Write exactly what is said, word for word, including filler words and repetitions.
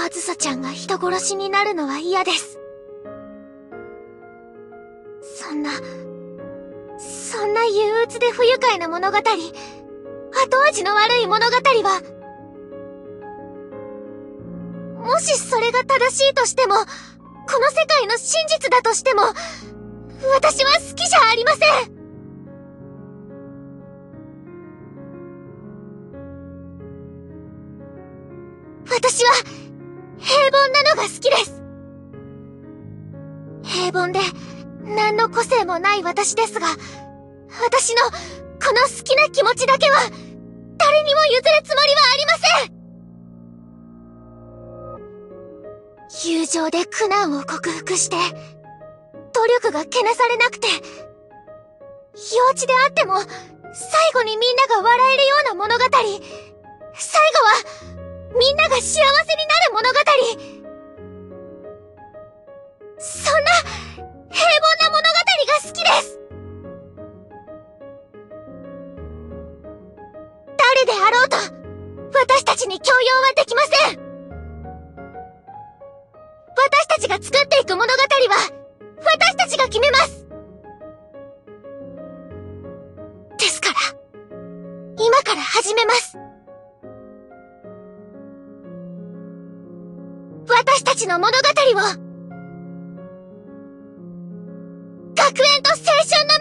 あずさちゃんが人殺しになるのは嫌です。そんな、そんな憂鬱で不愉快な物語、後味の悪い物語は、もしそれが正しいとしても、この世界の真実だとしても、私は好きじゃありません。私は平凡なのが好きです。平凡で何の個性もない私ですが、私のこの好きな気持ちだけは誰にも譲るつもりはありません。友情で苦難を克服して、努力がけなされなくて、幼稚であっても最後にみんなが笑えるような物語、最後はみんなが幸せになる物語。そんな平凡な物語が好きです。誰であろうと私たちに強要はできません。私たちが作っていく物語は私たちが決めます。ですから今から始めます。私たちの物語を、学園と青春の